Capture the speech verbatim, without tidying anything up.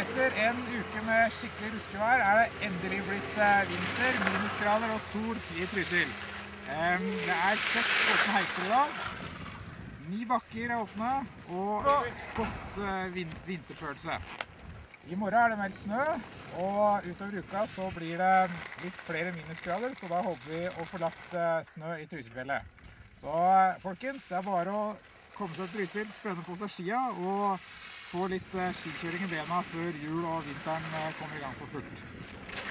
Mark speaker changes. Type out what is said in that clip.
Speaker 1: Etter en uke med skikkelig ruskevær er det endelig blitt vinter, minusgrader og sol i Trysil. Det er seks åpne heiser i dag, ni bakker er åpne og godt vinterfølelse. I morgen er det meldt snø, og utover uka så blir det litt flere minusgrader, så da håper vi å få lagt snø i Trysilfjellet. Så folkens, det er bare å komme seg til Trysil, spenne på seg skia og få litt skikjøring i bena før jul og vinteren kommer i gang for fullt.